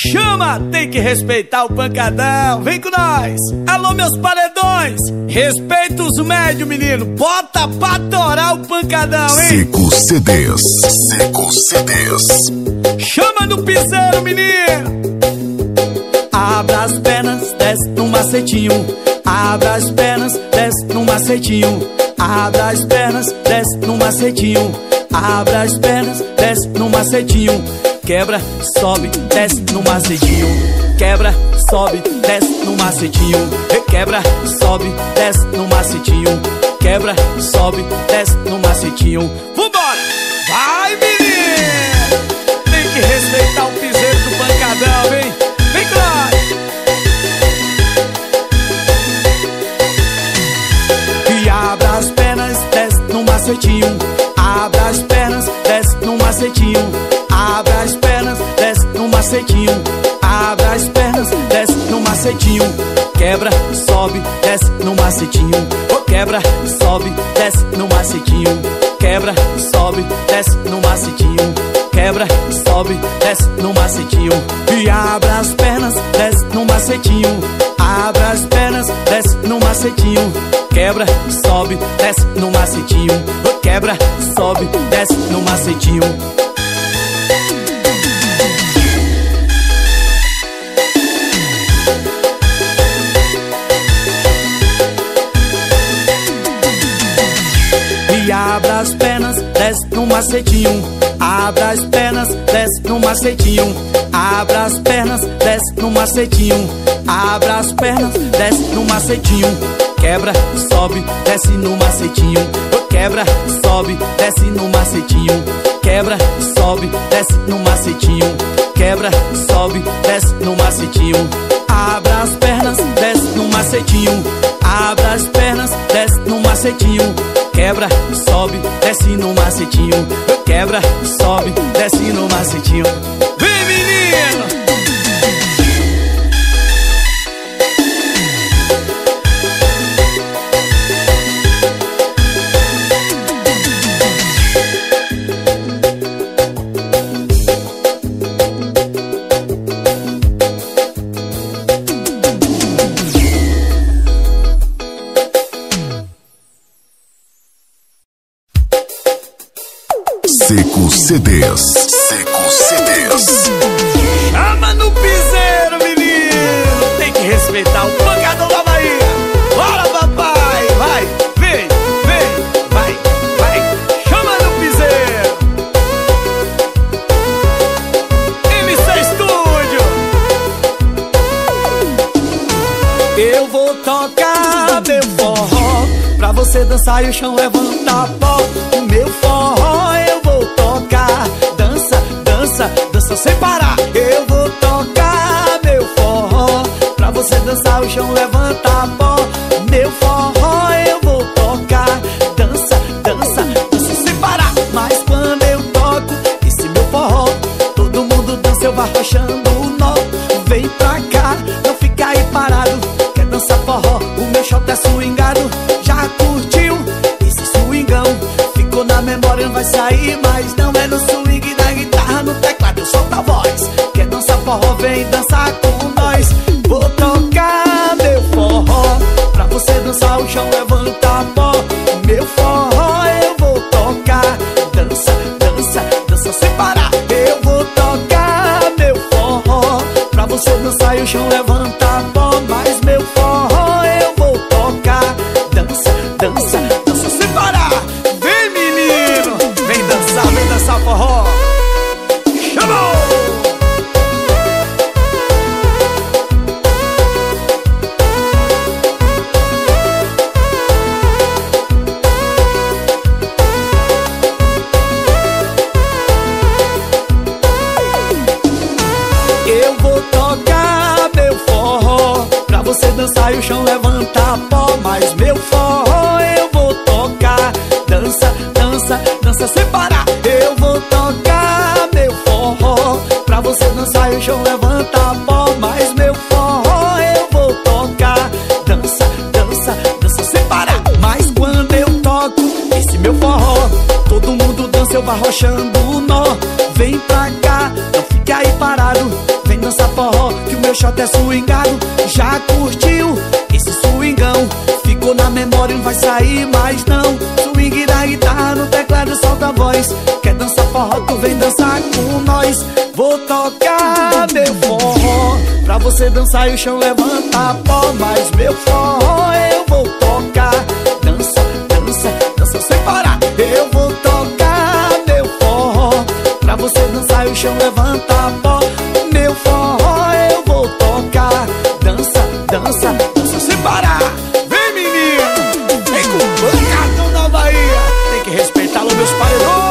Chama, tem que respeitar o pancadão. Vem com nós. Alô, meus paredões, respeita os médios, menino. Bota pra torar o pancadão, hein? Seco CDs. Seco CDs. Chama no piseiro, menino. Abra as pernas, desce no macetinho. Abra as pernas, desce no macetinho. Abra as pernas, desce no macetinho. Abra as pernas, desce no macetinho. Quebra, sobe, desce no macetinho. Quebra, sobe, desce no macetinho. Quebra, sobe, desce no macetinho. Quebra, sobe, desce no macetinho. Vambora! Vai, menino! Tem que respeitar o piseiro do pancadão, hein? Vem com nós! E abra as pernas, desce no macetinho. Abra as pernas, desce no macetinho. Abra as pernas, desce no macetinho. Abra as pernas, desce no macetinho. Quebra, sobe, desce no macetinho. Quebra, sobe, desce no macetinho. Quebra, sobe, desce no macetinho. Quebra, sobe, desce no macetinho. E abra as pernas, desce no macetinho. Abra as pernas, desce no macetinho. Quebra, sobe, desce no macetinho. Quebra, sobe, desce no macetinho. E abra as pernas, desce no macetinho. Abra as pernas, desce no macetinho. Abra as pernas, desce no macetinho. Abra as pernas, desce no macetinho. Quebra, sobe, desce no macetinho. Quebra, sobe, desce no macetinho. Quebra, sobe, desce no macetinho. Quebra, sobe, desce no macetinho. Abra as pernas, desce no macetinho. Abra as pernas, desce no macetinho. Quebra, sobe, desce no macetinho. Quebra, sobe, desce no macetinho. Vem, menino! Seco CDs. Seco CDs. Chama no piseiro, menino. Tem que respeitar o pancadão da Bahia. Bora, papai. Vai, vem, vem. Vai, vai. Chama no piseiro. MC Estúdio. Eu vou tocar meu forró pra você dançar e o chão levantar pó. O meu forró eu vou tocar. Dança, dança, dança sem parar. Eu vou tocar meu forró pra você dançar o chão levantar pó. Meu forró eu vou tocar. Dança, dança, dança sem parar. Mas quando eu toco esse meu forró, todo mundo dança, eu vou arrochando o nó. Vem pra cá, não fica aí parado. Quer dançar forró? O meu shot é swingado. Já curtiu esse swingão? Ficou na memória, não vai sair mais. Não é no swing da guitarra, no teclado eu solto a voz. Quer dançar forró? Vem dançar com nós. Vou tocar meu forró pra você dançar o chão levantar pó. Meu forró eu vou tocar. Dança, dança, dança sem parar. Eu vou tocar meu forró pra você dançar e o chão levantar pó. Mas meu forró eu vou tocar. Dança, dança, dança sem parar. Vem, menino, vem dançar forró. Chamou! Eu vou tocar meu forró pra você dançar e o chão levantar pó. Mas meu forró eu vou tocar. Dança, dança, dança sem parar. Eu vou tocar meu forró pra você dançar e o chão levantar pó. Mas meu forró eu vou tocar. Dança, dança, dança sem parar. Mas quando eu toco esse meu forró, todo mundo dança, eu vou arrochando o nó. Vem pra cá, não fica aí parado. Vem dançar forró. até swingado. Já curtiu esse swingão? Ficou na memória, não vai sair mais não. Swing da guitarra no teclado, solta a voz. Quer dançar forró, tu vem dançar com nós. Vou tocar meu forró pra você dançar e o chão levanta pó. Mas meu forró eu vou tocar. Dança, dança, dança sem parar. Eu vou tocar meu forró pra você dançar e o chão levanta pó. Meu forró eu vou tocar. Dança, dança, dança sem parar. Vem, menino, vem com o pancadão da Bahia. Tem que respeitá-lo, meus paredões.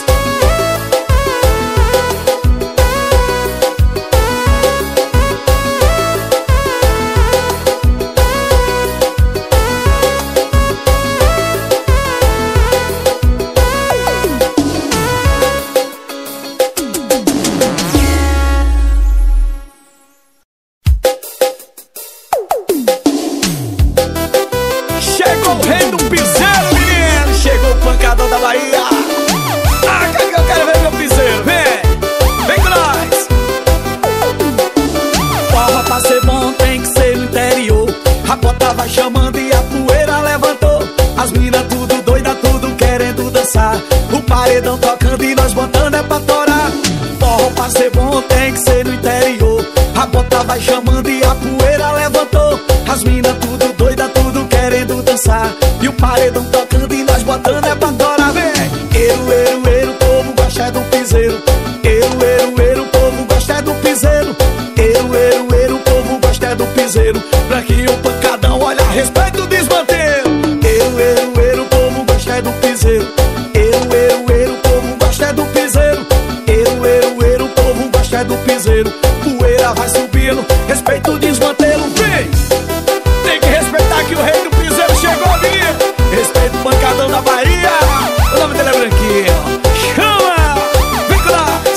O paredão tocando e nós botando é pra torar. Forró pra ser bom tem que ser no interior. A bota vai chamando e a poeira levantou. As minas tudo doida, tudo querendo dançar. E o paredão tocando e nós botando é pra torar. Vem! Eru, o povo gosta é do piseiro. Eru, o povo gosta é do piseiro. Eru, o povo gosta é do piseiro. Branquinho, pancadão, olha, respeito o desmantelo. Eru, o povo gosta é do piseiro. O povo gosta é do piseiro. O povo gosta é do piseiro. Poeira vai subindo, respeita o desmantelo. Vem! Tem que respeitar que o rei do piseiro chegou ali. Respeita o pancadão da Bahia. O nome dele é Branquinho. Chama! Vem com nós!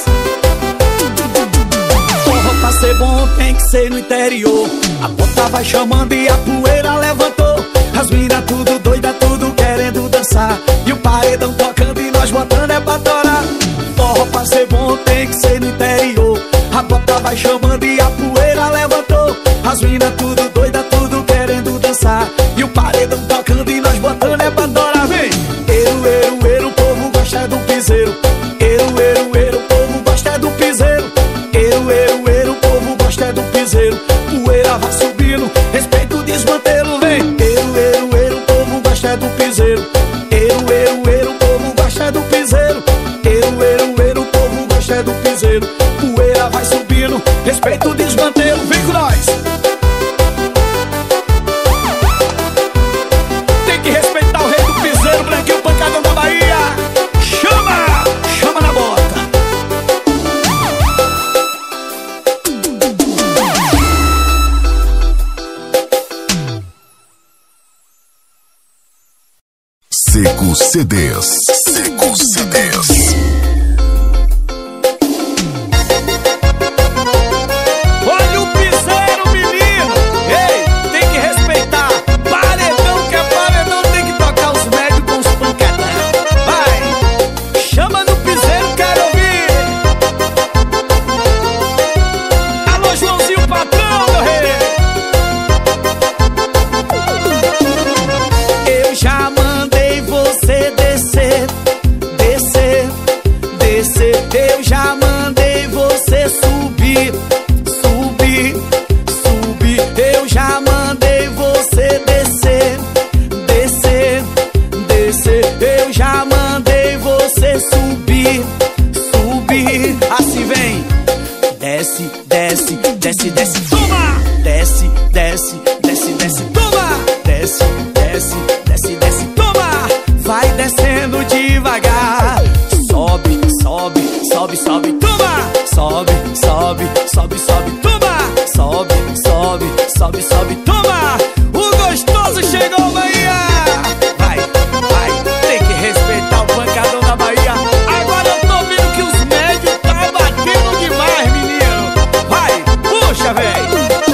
Forró pra ser bom tem que ser no interior. A bota vai chamando e a poeira levantou. As minas tudo doida, tudo querendo dançar. E o paredão tocando e nós botando é pra torar. Forró pra ser bom tem que ser no interior. A bota vai chamando e a poeira levantou. As minas tudo doida, tudo querendo dançar. E o paredão tocando e nós botando é pra torar. Vem! Eru, o povo gosta é do piseiro. Eru, o povo gosta é do piseiro. Eru, o povo gosta é do piseiro. Poeira vai subindo, respeita o desmantelo. Vem! Eru, o povo gosta é do piseiro. Eru, o povo gosta é do piseiro. Eru, o povo gosta é do piseiro. Poeira vai subindo, respeita o desmantelo. Vem com nós! Tem que respeitar o rei do piseiro, Branquinho, pancadão da Bahia. Chama! Chama na bota! Seco CDs. Seco CDs. Olha o piseiro, menino! Ei, tem que respeitar. Paredão que é paredão, tem que tocar os médios com os pancadão. Vai! Chama no piseiro, quero ouvir! Alô, Joãozinho, patrão, meu rei! Eu já mandei você descer, descer, descer. Eu já mandei você subir, subir, subir. Eu já mandei você descer, descer, descer. Eu já mandei você subir, subir. Assim vem. Desce, desce, desce, desce, toma! Desce, desce, desce, desce, toma! Desce, desce, desce, desce, toma! Vai descendo devagar. Sobe, sobe, sobe, sobe, toma! Sobe, sobe, sobe, sobe, toma! Sobe, sobe, sobe, sobe, toma! O gostoso chegou, Bahia! Vai, vai, tem que respeitar o pancadão da Bahia. Agora eu tô vendo que os médios tá batendo demais, menino. Vai, puxa, velho.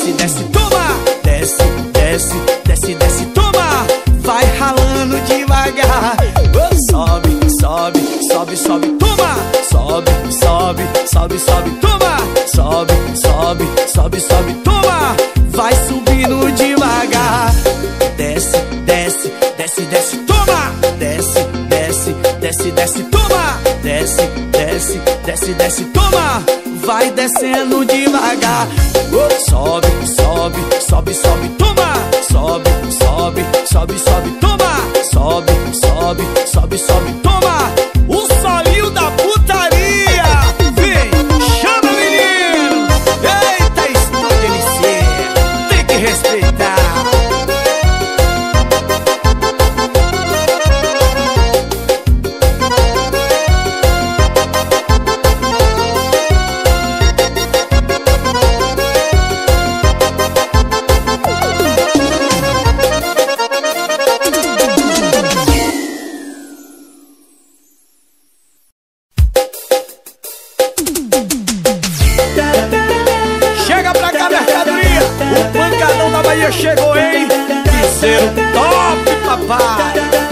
desce, desce, toma. Desce, desce, desce, desce, toma. Vai ralando devagar. Oh, sobe, sobe, sobe, sobe, toma. Sobe, sobe, sobe, sobe, toma. Sobe, sobe, sobe, sobe, toma. Vai subindo devagar. Desce, desce, desce, desce, toma. Desce, desce, desce, desce, toma. Desce, desce, desce, desce, toma. Vai descendo devagar. Oh, sobe, sobe, sobe, sobe, toma. Sobe, sobe, sobe, sobe, toma. Sobe, sobe, sobe, sobe, toma. O solinho da putaria. Vem, chama menino. Eita, estou delícia. Tem que respeitar. Chegou, hein? Piseiro top, papai.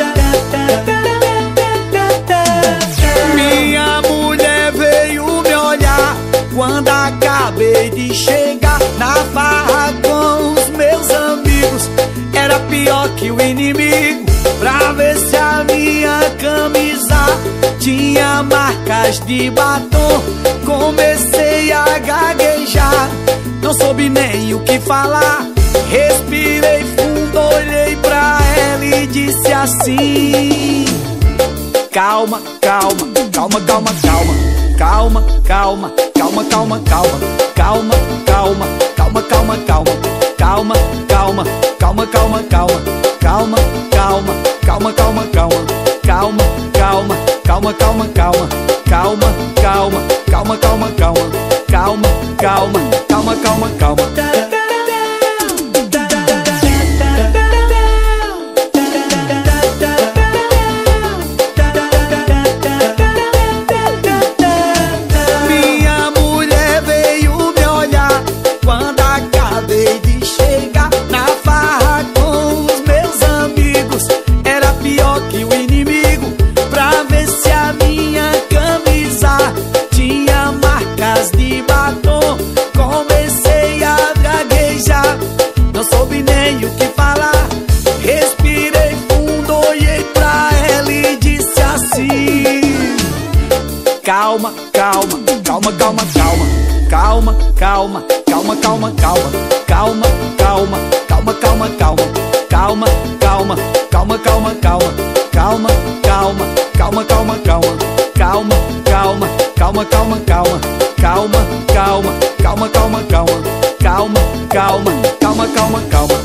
Minha mulher veio me olhar quando acabei de chegar na farra com os meus amigos. Era pior que o inimigo, pra ver se a minha camisa tinha marcas de batom. Comecei a gaguejar, não soube nem o que falar. Respirei fundo, olhei pra ela e disse assim: calma, calma, calma, calma, calma. Calma, calma, calma, calma, calma. Calma, calma, calma, calma, calma. Calma, calma, calma, calma, calma. Calma, calma, calma, calma, calma. Calma, calma, calma, calma, calma. Calma, calma, calma, calma, calma. Calma, calma, calma, calma, calma. Calma, calma, calma, calma, calma. Calma, calma, calma, calma, calma. Calma, calma, calma, calma, calma. Calma, calma, calma, calma, calma. Calma, calma, calma, calma, calma. Calma, calma, calma, calma, calma. Calma, calma, calma, calma, calma. Calma, calma, calma, calma, calma.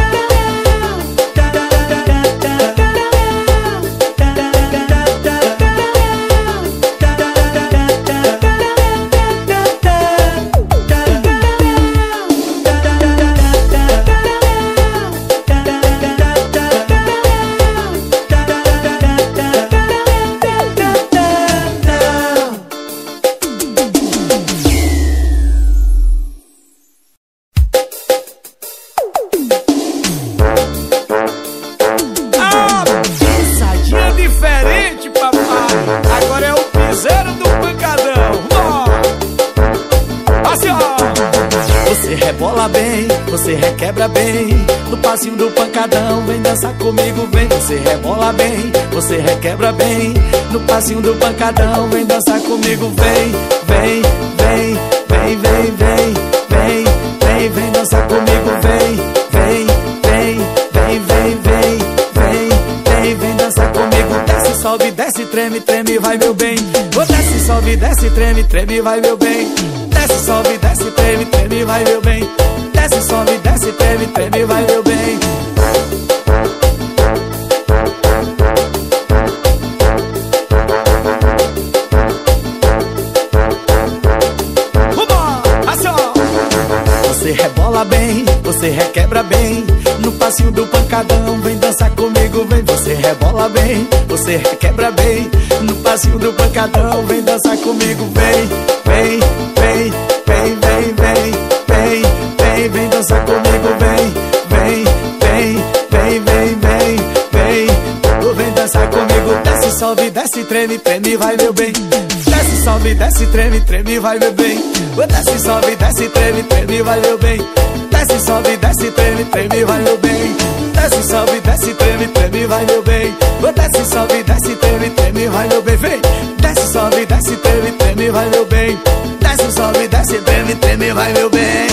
Você requebra bem, no passinho do pancadão. Vem dançar comigo, vem. Você rebola bem, você requebra bem, no passinho do pancadão. Vem dançar comigo, vem. Vem, vem, vem, vem, vem. Vem, vem, vem dançar comigo, vem. Vem, vem, vem, vem, vem. Vem, vem, vem dançar comigo. Desce, sobe, desce, treme, treme, vai meu bem. Desce, sobe, desce, treme, treme, vai meu bem. Desce, sobe, desce, treme, treme, vai meu bem. Desce, sobe, desce, treme, treme, vai meu bem. Você rebola bem, você requebra bem, no passinho do pancadão. Vem dançar comigo, vem. Você rebola bem, você requebra bem, no passinho do pancadão. Vem dançar comigo, vem. Vem, vem, vem, vem, vem. Vem, vem, vem dançar treme, treme, vai meu bem. Desce, sobe, desce, treme, treme, vai meu bem. Desce, sobe, desce, treme, treme, vai meu bem. Desce, sobe, desce, treme, treme, vai meu bem. Desce, sobe, desce, treme, treme, vai meu bem. Desce, sobe, desce, treme, treme, vai meu bem. Vem! Desce, sobe, desce, treme, treme, vai meu bem. Desce, sobe, desce, treme, treme, vai meu bem.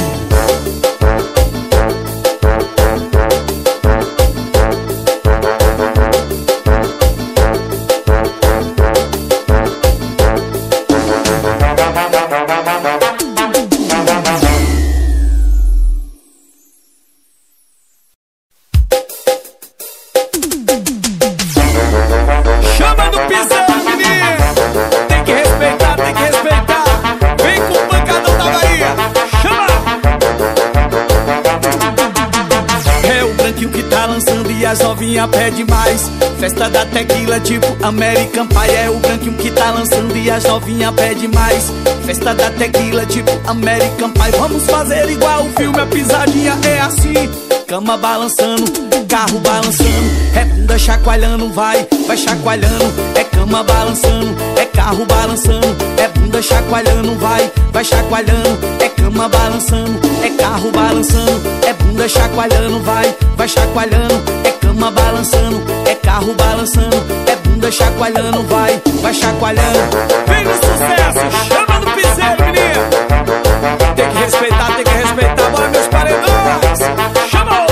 As novinha pede mais. Festa da tequila tipo American Pie. É o branquinho que tá lançando e as novinha pede mais. Festa da tequila tipo American Pie. Vamos fazer igual o filme, a pisadinha é assim. Cama balançando, carro balançando, é bunda chacoalhando, vai chacoalhando. É cama balançando, é carro balançando, é bunda chacoalhando, vai chacoalhando. É cama balançando, é carro balançando, é bunda chacoalhando, vai chacoalhando. É cama balançando, é carro balançando, é bunda chacoalhando, vai chacoalhando. Vem no sucesso, chama no piseiro, menino. Tem que respeitar, bora meus paredões. Chamou!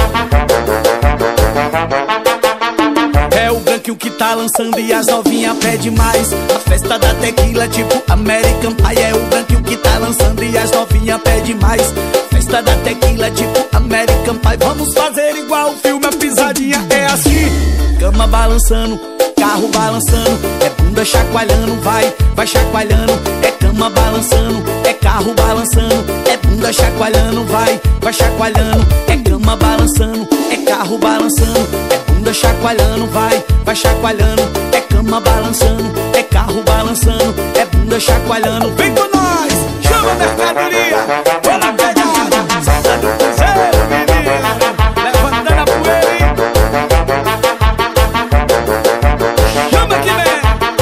É o branquinho que tá lançando e as novinha pede mais. A festa da tequila tipo American Pie. É o branquinho que tá lançando e as novinha pede mais. Festa da tequila tipo American Pie. Vamos fazer igual o filme, a pisadinha é assim. Cama balançando, carro balançando, é bunda chacoalhando, vai chacoalhando. É cama balançando, é carro balançando, é bunda chacoalhando, vai chacoalhando. É cama balançando, é carro balançando, é bunda chacoalhando, vai chacoalhando. É cama balançando, é carro balançando, é bunda chacoalhando. Vem com nós, chama a mercadoria, bora pegada, salta do cruzeiro, menino, levantando a poeira, hein? Chama que vem.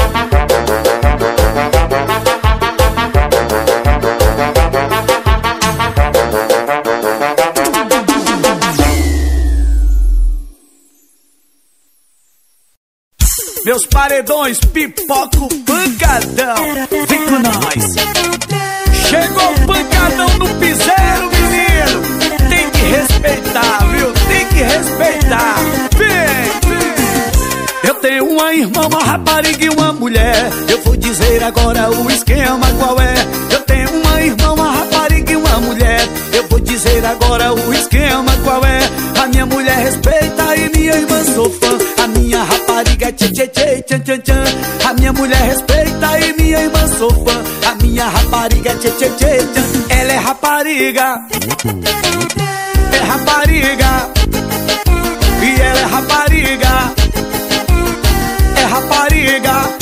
Meus paredões, pipoco, pancadão. Vem com nós. Chegou o pancadão no piseiro, menino. Tem que respeitar, viu? Tem que respeitar. Vem. Eu tenho uma irmã, uma rapariga e uma mulher. Eu vou dizer agora o esquema qual é. Eu tenho uma irmã, uma rapariga e uma mulher. Eu vou dizer agora o esquema qual é. A minha mulher respeita e minha irmã sou fã. A minha rapariga é tchê tchê tchê tchan tchan tchan. A minha mulher respeita e minha irmã sou fã. A minha rapariga é tchê tchê tchê tchan. Ela é rapariga, é rapariga, e ela é rapariga, é rapariga.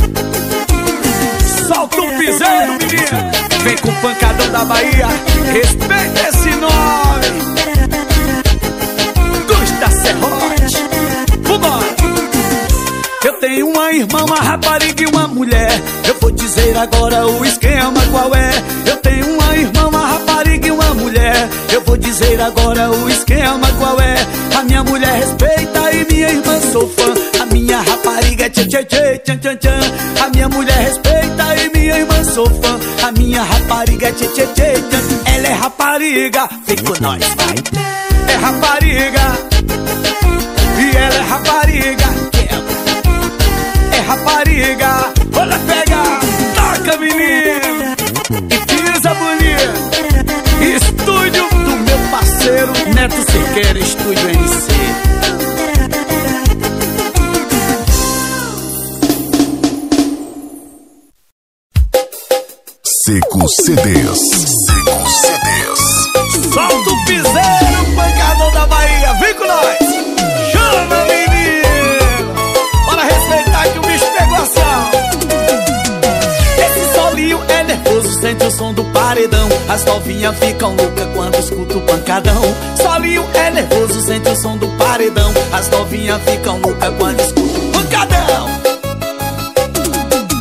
Solta o piseiro, menino. Vem com o pancadão da Bahia. Respeita esse nome, Gusta Serrote. Vambora. Eu tenho uma irmã, uma rapariga e uma mulher. Eu vou dizer agora o esquema qual é. Eu tenho uma irmã, uma rapariga e uma mulher. Eu vou dizer agora o esquema qual é. A minha mulher respeita e minha irmã sou fã. A minha rapariga é tchê tchê tchê tchan tchan tchan. A minha mulher respeita e minha irmã sou fã. A minha rapariga é tchê tchê tchê tchan. Ela é rapariga, vem com nós, vai. É rapariga, e ela é rapariga, é rapariga. Olha, pega, toca, menino, e pisa bonito. Estúdio do meu parceiro Neto Cerqueira, Estúdio NC. Seco CDs. Seco CDs. Solta o piseiro, pancadão da Bahia. Vem com nós. Chama, menino. Bora respeitar que o bicho pegou ação. Esse solinho é nervoso, sente o som do paredão. As novinhas ficam loucas quando escuta o pancadão. Solinho é nervoso, sente o som do paredão. As novinhas ficam loucas quando escuta o pancadão.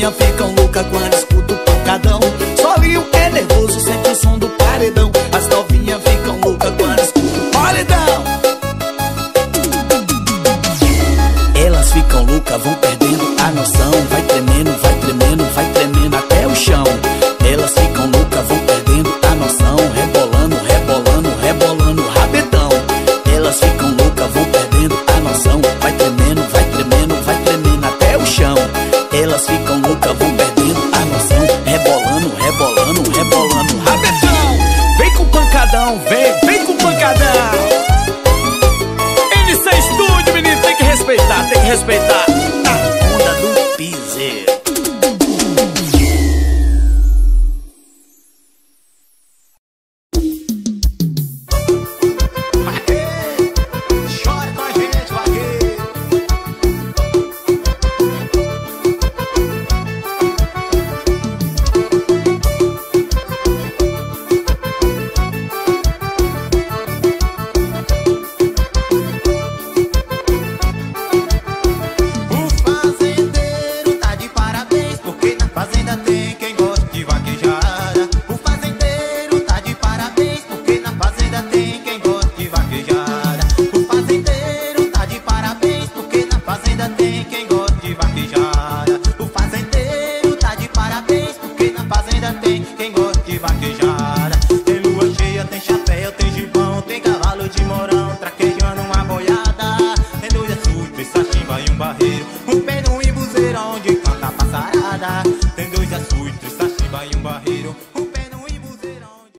novinhas ficam loucas quando escutam o pancadão. Solinho é nervoso, sente o som do paredão. As novinhas ficam loucas quando escutam o paredão. Elas ficam loucas, vão perdendo a noção. Vai tremendo, vai tremendo, vai tremendo até o chão. Elas ficam loucas, vão perdendo a noção. Rebolando, rebolando, rebolando o rabetão. Elas ficam loucas, vão perdendo a noção. Vai tremendo, vai tremendo, vai tremendo até o chão. Elas ficam loucas, vão perdendo a noção. Rebolando, rebolando, rebolando o rabetão. Vem com pancadão, vem com pancadão. NC Estúdio, menino, tem que respeitar, tem que respeitar. A onda do piseiro.